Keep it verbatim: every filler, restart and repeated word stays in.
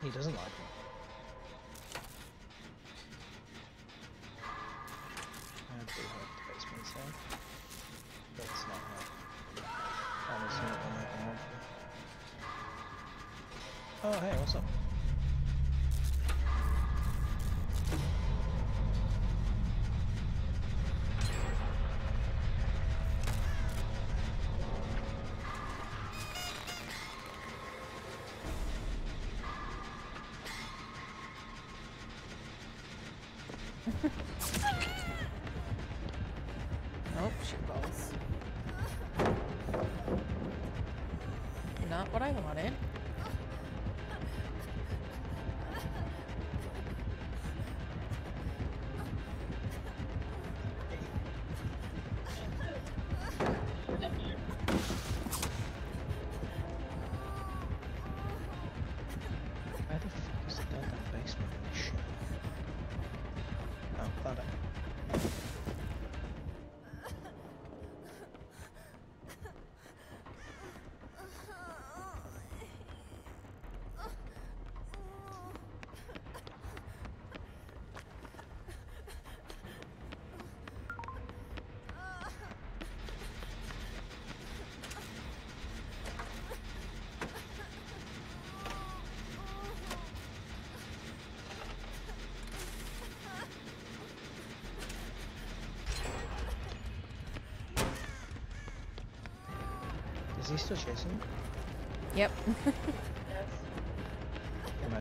He doesn't like it. I do have the basement sound, but it's not how I'm assuming it will make a monthly. Oh hey, what's up? Oh, shitballs. Not what I wanted. Where the fuck is the damn basement in this shit? Oh, found it. Is he still chasing me? Yep.